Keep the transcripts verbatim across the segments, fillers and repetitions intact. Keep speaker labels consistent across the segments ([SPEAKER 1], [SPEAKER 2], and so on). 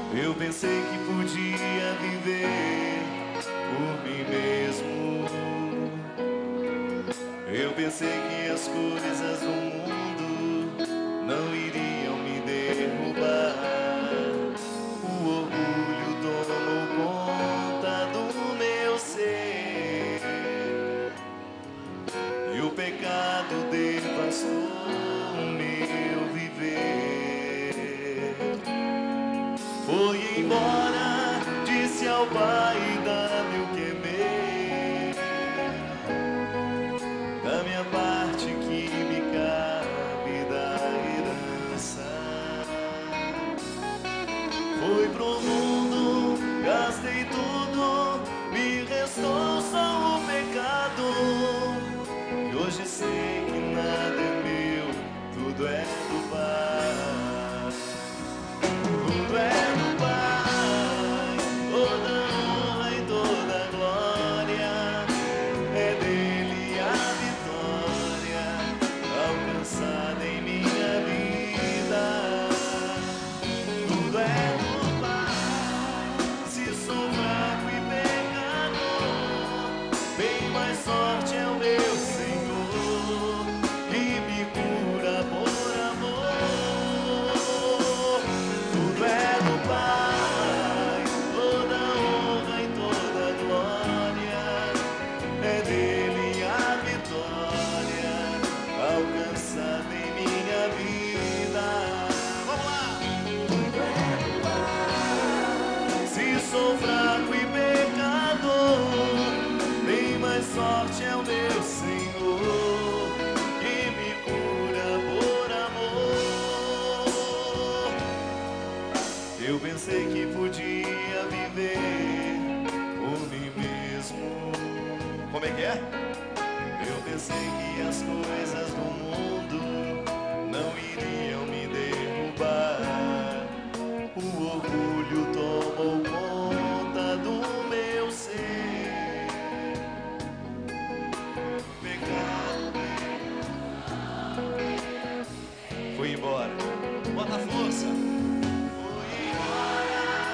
[SPEAKER 1] Eu pensei que podia viver por mim mesmo. Eu pensei que as coisas do mundo não iriam me derrubar. O orgulho tomou conta do meu ser e o pecado devastou o meu viver. Foi embora, disse ao Pai, dá-me o que é meu, da minha parte que me cabe da herança. Fui pro mundo, gastei tudo, me restou só o pecado. E hoje sei que nada é meu, tudo é do Pai. Tudo é do Pai, toda honra e toda glória, é dele a vitória alcançada em minha vida. Tudo é do Pai, se sou fraco e pecador, bem mais sorte é o meu Senhor, que me cura por amor. Tudo é do Pai, toda honra e toda glória, é dele a vitória alcançada em minha vida. Vamos lá! Tudo é do Pai, se sou fraco e pecador, bem mais sorte é o meu Senhor, que me cura por amor. Eu pensei que podia viver por mim mesmo. Como é que é? Eu pensei que as coisas do mundo não iriam me derrubar. O orgulho tomou conta do meu ser. Pecado foi embora. Bota a força. Foi embora.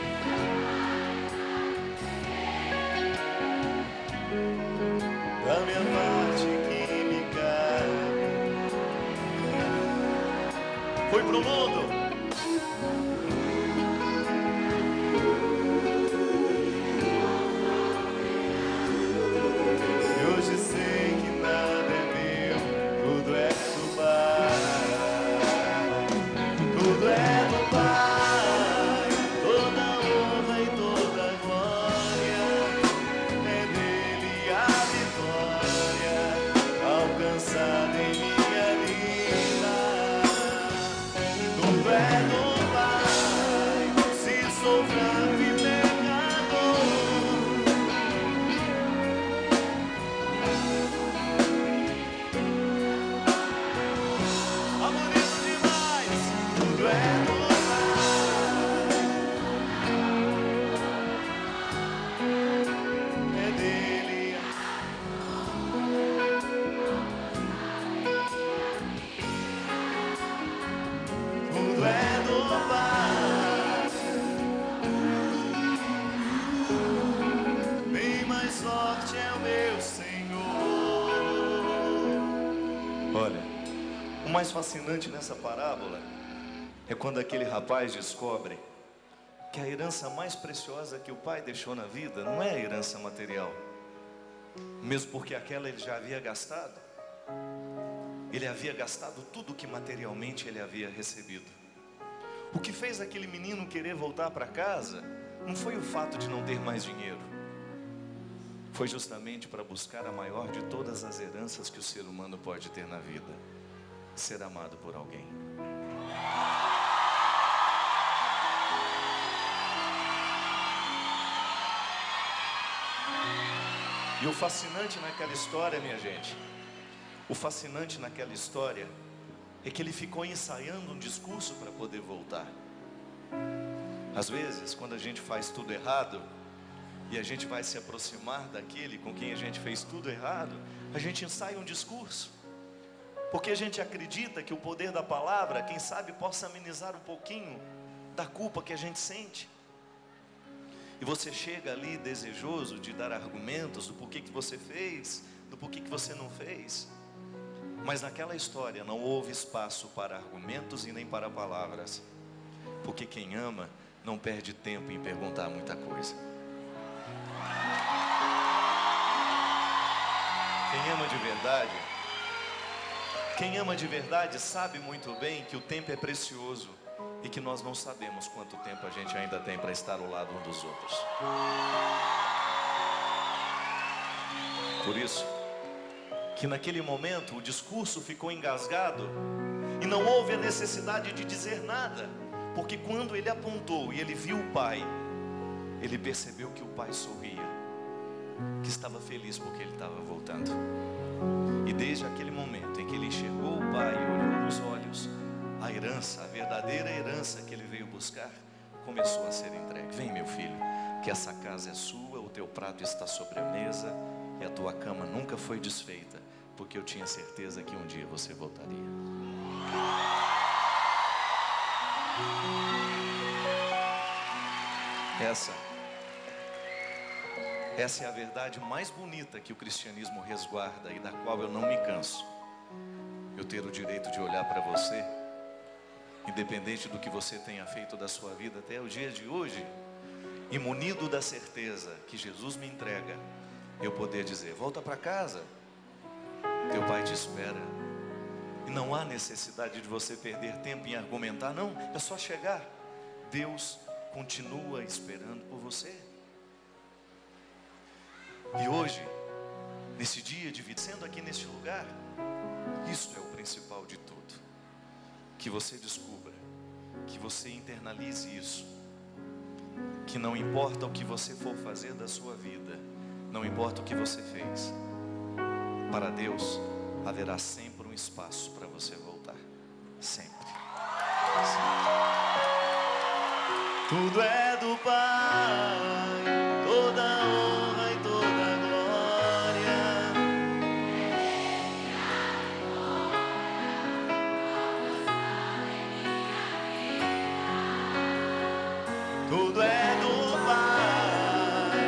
[SPEAKER 1] Da minha parte que me cabe. Foi pro mundo. E hoje sei que nada é meu, tudo é do Pai. Tudo é do Pai, toda honra e toda glória, é dele a vitória alcançada em minha vida. Tudo é do Pai, se sou fraco e pecador. Tá bonito demais. Tudo é do Pai, é dele. Tudo é do Pai, bem mais sorte é o meu Senhor. Olha, o mais fascinante nessa parábola é quando aquele rapaz descobre que a herança mais preciosa que o pai deixou na vida não é a herança material, mesmo porque aquela ele já havia gastado. Ele havia gastado tudo que materialmente ele havia recebido. O que fez aquele menino querer voltar para casa não foi o fato de não ter mais dinheiro, foi justamente para buscar a maior de todas as heranças que o ser humano pode ter na vida: ser amado por alguém. E o fascinante naquela história, minha gente, o fascinante naquela história é que ele ficou ensaiando um discurso para poder voltar. Às vezes, quando a gente faz tudo errado e a gente vai se aproximar daquele com quem a gente fez tudo errado, a gente ensaia um discurso, porque a gente acredita que o poder da palavra, quem sabe, possa amenizar um pouquinho da culpa que a gente sente. E você chega ali desejoso de dar argumentos do porquê que você fez, do porquê que você não fez. Mas naquela história não houve espaço para argumentos e nem para palavras. Porque quem ama não perde tempo em perguntar muita coisa. Quem ama de verdade, quem ama de verdade sabe muito bem que o tempo é precioso e que nós não sabemos quanto tempo a gente ainda tem para estar ao lado um dos outros. Por isso, que naquele momento o discurso ficou engasgado e não houve a necessidade de dizer nada, porque quando ele apontou e ele viu o pai, ele percebeu que o pai sorria, que estava feliz porque ele estava voltando. E desde aquele momento em que ele enxergou o pai e olhou nos olhos, a herança, a verdadeira herança que ele veio buscar, começou a ser entregue. Vem, meu filho, que essa casa é sua, o teu prato está sobre a mesa e a tua cama nunca foi desfeita, porque eu tinha certeza que um dia você voltaria. Essa, essa é a verdade mais bonita que o cristianismo resguarda e da qual eu não me canso. Eu ter o direito de olhar para você, independente do que você tenha feito da sua vida até o dia de hoje, e munido da certeza que Jesus me entrega, eu poder dizer: volta para casa, teu pai te espera. E não há necessidade de você perder tempo em argumentar, não, é só chegar. Deus continua esperando por você. E hoje, nesse dia de vida, sendo aqui neste lugar, isso é o principal de tudo. Que você descubra, que você internalize isso, que não importa o que você for fazer da sua vida, não importa o que você fez, para Deus haverá sempre um espaço para você voltar. Sempre. Sempre. Tudo é do Pai, toda honra e toda glória. Tudo é do Pai.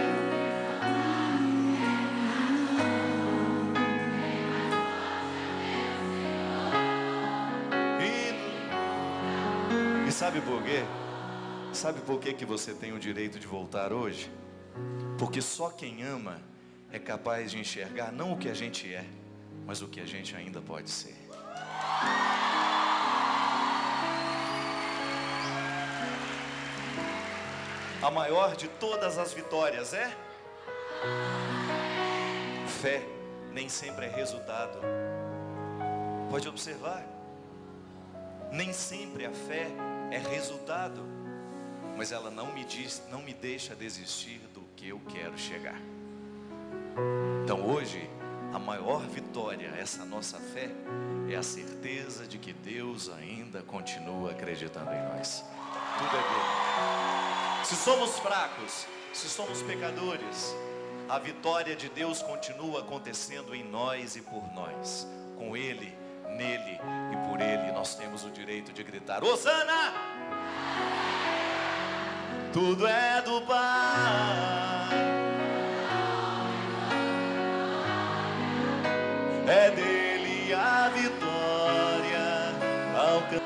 [SPEAKER 1] E, e sabe por quê? Sabe por que que você tem o direito de voltar hoje? Porque só quem ama é capaz de enxergar não o que a gente é, mas o que a gente ainda pode ser. A maior de todas as vitórias é? Fé nem sempre é resultado. Pode observar. Nem sempre a fé é resultado. Mas ela não me diz, não me deixa desistir do que eu quero chegar. Então hoje, a maior vitória, essa nossa fé, é a certeza de que Deus ainda continua acreditando em nós. Tudo é dele. Se somos fracos, se somos pecadores, a vitória de Deus continua acontecendo em nós e por nós. Com Ele, nele e por Ele, nós temos o direito de gritar: Hosana! Tudo é do Pai, é dele a vitória alcançada.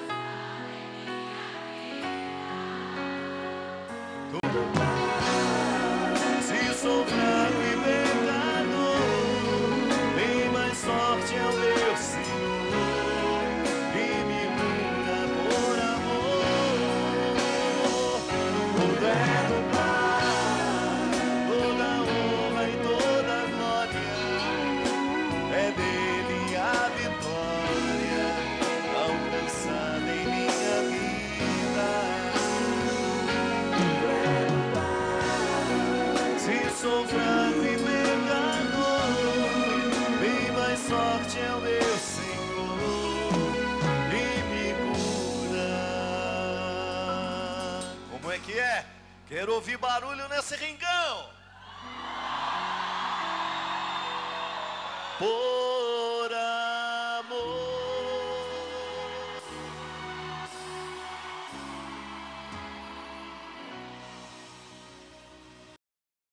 [SPEAKER 1] Se sou fraco e pecador, bem mais sorte é o meu Senhor, que me cura por amor. Tudo é do Pai, toda honra e toda glória, é dele a vitória alcançada em minha vida. Tudo é do Pai. Se sou fraco e pecador, bem mais sorte é o meu Senhor, que me cura. Como é que é? Quero ouvir barulho nesse rincão. Por